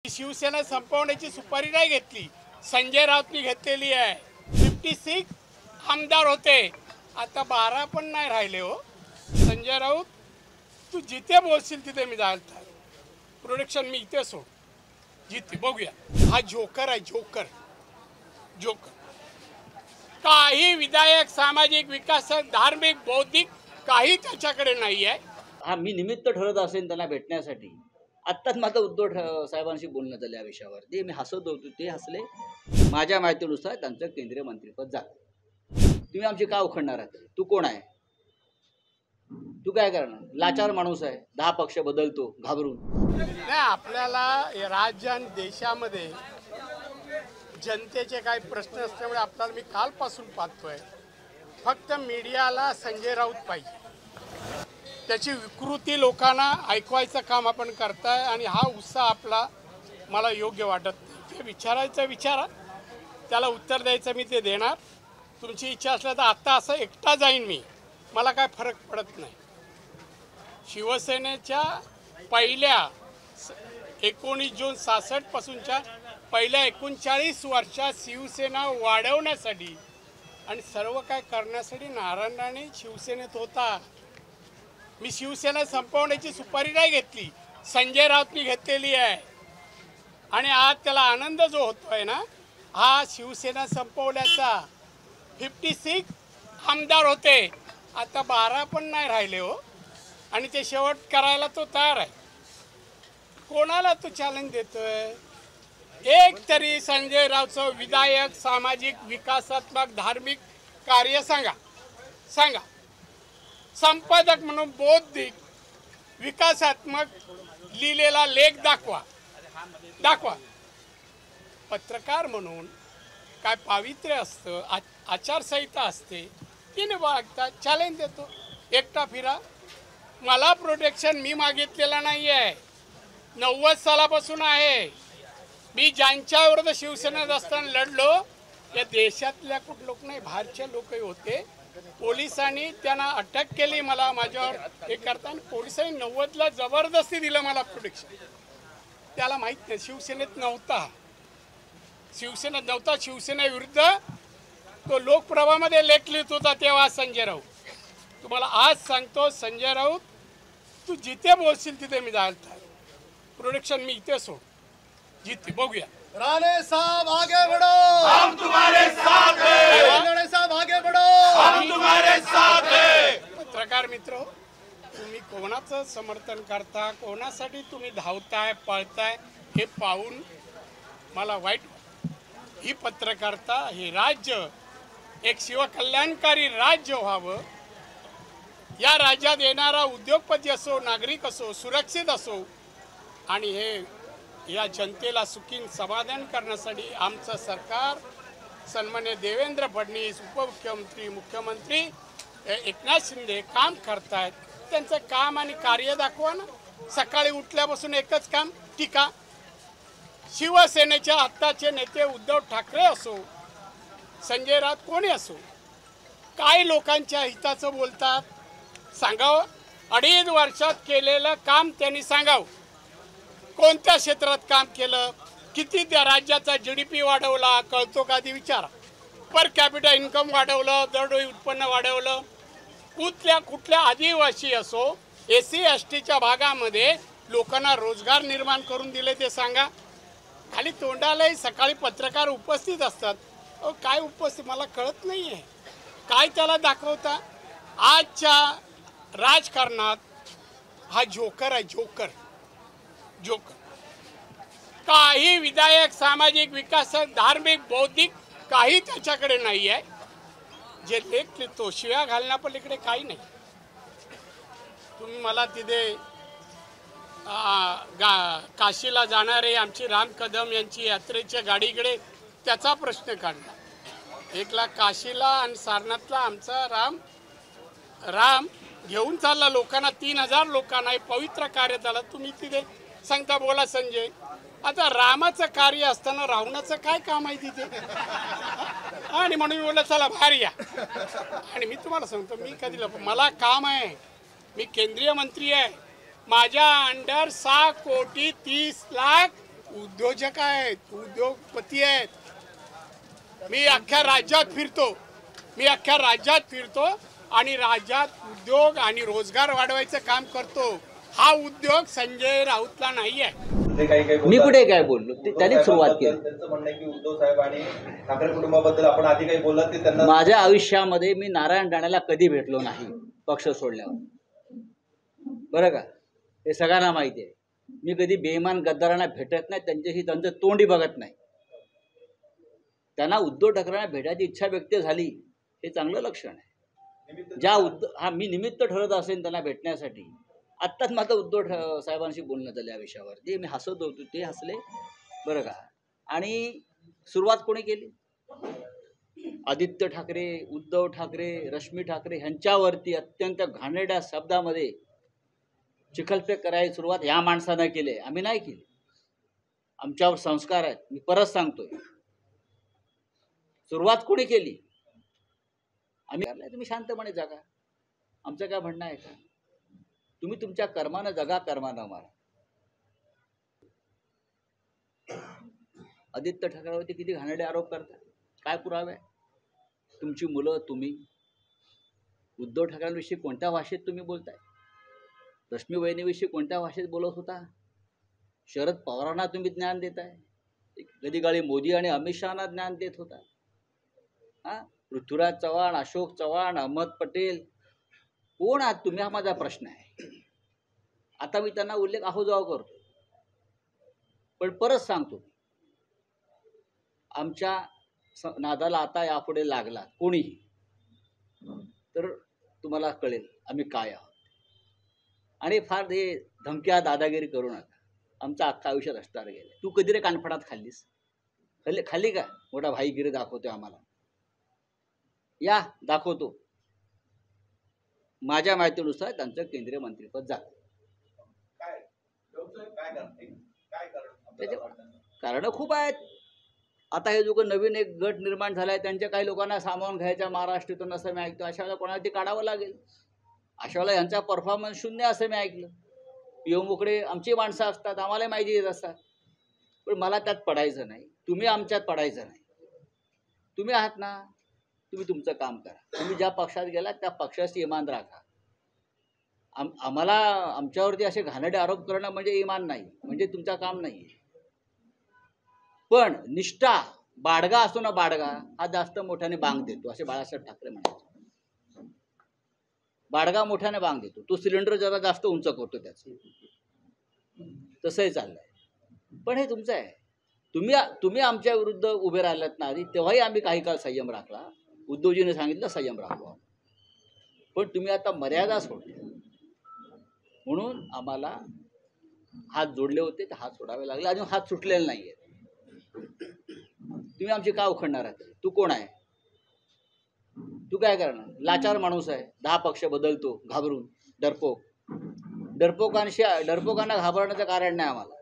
शिवसेना संपवण्याची सुपारी नाही घेतली, संजय राऊतनी घेतलेली आहे। 56 आमदार होते, आता 12 पण नाही राहिले हो। संजय राऊत, तू जिथे बोलशील तिथे मी जायला तयार। प्रोडक्शन मी इथे सोड, जिथे बघूया। हा जोकर आहे, जोकर जोकर। काही विधायक, सामाजिक विकास, धार्मिक, बौद्धिक काही त्याच्याकडे नाही आहे। हा मी निमित्त ठरत असेल त्यांना भेटण्यासाठी। आत्ताच माझं उद्धव साहेबांशी बोलणं झालं या विषयावर। ते मी हसत होतो, ते हसले। माझ्या माहितीनुसार त्यांचं केंद्रीय मंत्रिपद जातं। तुम्ही आमची का उखडणार आहात? तू कोण आहे? तू काय करणार? लाचार माणूस आहे, 10 पक्ष बदलतो घाबरून। नाही, आपल्याला राज्य आणि देशामध्ये जनतेचे काही प्रश्न असल्यामुळे आपल्याला मी कालपासून पाहतोय, फक्त मीडियाला संजय राऊत पाहिजे। त्याची विकृती लोकांना ऐकवायचं काम आपण करताय आणि हा उत्साह आपला मला योग्य वाटत नाही। ते विचारायचं विचारा, त्याला उत्तर द्यायचं मी ते देणार। तुमची इच्छा असल्या तर आत्ता असं एकटा जाईन मी, मला काय फरक पडत नाही। शिवसेनेच्या पहिल्या 19 जून 66 पासूनच्या पहिल्या 39 वर्षात शिवसेना वाढवण्यासाठी आणि सर्व काय करण्यासाठी नारायण राणे शिवसेनेत होता। मी शिवसेना संपवण्याची सुपारी नाही घेतली, संजय राऊतनी घेतलेली आहे। आणि आज त्याला आनंद जो होतोय ना, हा शिवसेना संपवल्याचा। 56 आमदार होते, आता 12 पण नाही राहिले हो। आणि ते शेवट करायला तो तयार आहे। कोणाला तो चॅलेंज देतोय? एक तरी संजय राऊतचं विधायक, सामाजिक, विकासात्मक, धार्मिक कार्य सांगा सांगा। संपादक म्हणून बौद्धिक, विकासात्मक लिहिलेला लेख दाखवा दाखवा। पत्रकार म्हणून काय पावित्र्य असतं, आचारसंहिता असते, तिने वागता। चॅलेंज देतो, एकटा फिरा। मला प्रोटेक्शन मी मागितलेला नाही आहे, 90 सालापासून आहे। मी ज्यांच्या विरुद्ध शिवसेनेत असताना लढलो, या देशातल्या कुठ लोक नाही, बाहेरचे लोकही होते। पोलिसांनी त्यांना अटक केली, मला माझ्यावर हे करताना पोलिसांनी 90ला जबरदस्ती दिलं मला प्रोटेक्शन। त्याला माहीत नाही, शिवसेनेत नव्हता, शिवसेनेत नव्हता। शिवसेनेविरुद्ध तो लोकप्रभामध्ये लेख लिहित होता तेव्हा संजय राऊत। तुम्हाला आज सांगतो, संजय राऊत, तू जिथे बोलशील तिथे मी जायला तयार। प्रोडक्शन मी इथे सोड, जिथे बघूया। राणे साहब आगे बढ़ो, हम तुम्हारे साथ हैं। राणे साहब आगे बढ़ो, हम तुम्हारे साथ हैं। पत्रकार मित्र, तुम्ही कोणाचं समर्थन करता, कोणासाठी तुम्ही धावताय, पळताय, हे पाहून मला वाईट वाटतं। ही पत्रकारिता, हे राज्य एक शिवकल्याणकारी राज्य व्हावं। या राज्यात येणारा उद्योगपती असो, नागरिक असो, सुरक्षित असो, आणि हे या जनतेला सुखी समाधान करण्यासाठी आमचं सरकार, सन्माननीय देवेंद्र फडणवीस, उपमुख्यमंत्री, मुख्यमंत्री एकनाथ शिंदे काम करतायत। त्यांचं काम आणि कार्य दाखवा ना। सकाळी उठल्यापासून एकच काम, टीका। शिवसेनेच्या आत्ताचे नेते उद्धव ठाकरे असो, संजय राऊत कोणी असो, काय लोकांच्या हिताचं बोलतात सांगावं। 2.5 वर्षात केलेलं काम त्यांनी सांगावं। कोणत्या क्षेत्रात काम केलं, किती त्या राज्याचा GDP वाढवला कळतो का ते विचारा। पर कॅपिटल इन्कम वाढवलं, दरडोई उत्पन्न वाढवलं। कुठल्या आदिवासी असो, SC STच्या भागामध्ये लोकांना रोजगार निर्माण करून दिले ते सांगा। खाली तोंडालाही सकाळी पत्रकार उपस्थित असतात, काय उपस्थित मला कळत नाही आहे, काय त्याला दाखवता। आजच्या राजकारणात हा जोकर आहे, जोकर जोकर। काही विधायक, सामाजिक विकास, धार्मिक, बौद्धिक काही त्याच्याकडे नाही आहे। जे लेख लिहितो, शिव्या घालण्यापलीकडे काही नाही। तुम्ही मला तिथे काशीला जाणारे आमची राम कदम यांची यात्रेच्या गाडीकडे त्याचा प्रश्न काढला। 1 लाख काशीला आणि सारनाथला आमचा राम घेऊन चालला लोकांना, 3000 लोकांना पवित्र कार्य झालं। तुम्ही तिथे सांगता बोला संजय, आता रामाचं कार्य असताना रावणाचं काय काम आहे तिथे? आणि म्हणून मी बोललं चला बाहेर या। आणि मी तुम्हाला सांगतो, मी कधी मला काम आहे, मी केंद्रीय मंत्री आहे, माझ्या अंडर 6 कोटी 30 लाख उद्योजक आहेत, उद्योगपती आहेत. मी अख्ख्या राज्यात फिरतो आणि राज्यात उद्योग आणि रोजगार वाढवायचं काम करतो. हा उद्योग संजय राऊतला नाही आहे. मी कुठे काय बोललो ते त्यांनी सुरुवात केली. त्यांचं म्हणणं आहे की उद्धव साहेब आणि ठाकरे कुटुंबाबद्दल आपण आधी काही बोललात ते त्यांना. माझ्या आयुष्यामध्ये मी नारायण राणेला कधी भेटलो नाही पक्ष सोडल्यावर, बरं का, हे सगळ्यांना माहिती आहे. मी कधी बेईमान गद्दारांना भेटत नाही, त्यांच्याशी त्यांचं तोंडी बघत नाही. त्यांना उद्धव ठाकरेंना भेटायची इच्छा व्यक्त झाली हे चांगलं लक्षण आहे. मी निमित्त ठरत असेल त्यांना भेटण्यासाठी. आत्ताच माझं उद्धव साहेबांशी बोलणं झालं या विषयावर. ते मी हसत होतो, ते हसले, बरं का. आणि सुरुवात कोणी केली? आदित्य ठाकरे, उद्धव ठाकरे, रश्मी ठाकरे ह्यांच्यावरती अत्यंत घाणेरड्या शब्दामध्ये चिखलफेक करायची सुरुवात ह्या माणसानं केली. आम्ही नाही केली. आमच्यावर संस्कार आहेत. मी परत सांगतोय, सुरुवात कोणी केली? आम्ही. तुम्ही शांतपणे जगा, आमचं काय म्हणणं आहे का? तुम्ही तुमच्या कर्मानं जगा, कर्मानं मारा. आदित्य ठाकरेवरती किती घाणेरडे आरोप करतात, काय पुरावे? तुमची मुलं, तुम्ही उद्धव ठाकरेंविषयी कोणत्या भाषेत तुम्ही बोलताय? रश्मी वहिनीविषयी कोणत्या भाषेत बोलत होता? शरद पवारांना तुम्ही ज्ञान देताय, कधी काळी मोदी आणि अमित शहाना ज्ञान देत होता. पृथ्वीराज चव्हाण, अशोक चव्हाण, अहमद पटेल, कोण आहात तुम्ही? हा माझा प्रश्न आहे. आता मी त्यांना उल्लेख आहोजाव करतो, पण परत सांगतो, आमच्या नादाला आता यापुढे लागला कोणीही तर तुम्हाला कळेल आम्ही काय आहोत. आणि फार हे धमक्या दादागिरी करू नका. आमचं अख्खं आयुष्य रस्त्यावर गेलं. तू कधी रे कानफडात खाल्लीस? खाल्ली का? मोठा भाईगिरी दाखवतोय आम्हाला. या दाखवतो. माझ्या माहितीनुसार त्यांचं केंद्रीय मंत्रिपद जातं. कारण खूप आहेत. आता हे जो नवीन एक गट निर्माण झालाय त्यांच्या काही लोकांना सामावून घ्यायच्या महाराष्ट्रातून असं मी ऐकतो. अशा वेळेला कोणाला ते काढावं लागेल. अशा वेळेला यांचा परफॉर्मन्स शून्य असं मी ऐकलं. पिओ मोकळे आमची माणसं असतात, आम्हाला माहिती देत असतात, पण मला त्यात पडायचं नाही. तुम्ही आमच्यात पडायचं नाही. तुम्ही आहात ना, तुम्ही तुमचं काम करा. तुम्ही ज्या पक्षात गेलात त्या पक्षाशी इमान राखा. आम्हाला आमच्यावरती असे घाणेरडे आरोप करणं म्हणजे इमान नाही, म्हणजे तुमचं काम नाही. पण निष्ठा, बाडगा असतो ना, बाडगा हा जास्त मोठ्याने बांग देतो, असे बाळासाहेब ठाकरे म्हणाले. बाडगा मोठ्याने बांग देतो, तो सिलेंडर जरा जास्त उंच करतो त्याचं. तसंही चाललंय. पण हे तुमचं आहे. तुम्ही आमच्या विरुद्ध उभे राहिलात ना आधी, तेव्हाही आम्ही काही काळ संयम राखला. उद्धवजीने सांगितलं संयम राखवा, पण तुम्ही आता मर्यादा सोडल्या म्हणून आम्हाला हात जोडले होते, ते हात सोडावे लागले. अजून हात सुटलेले नाही आहेत. तुम्ही आमची का उखडणार आहात? तू कोण आहे? तू काय करणार? लाचार माणूस आहे. 10 पक्ष बदलतो घाबरून. डरपोकांना घाबरण्याचं कारण नाही आम्हाला.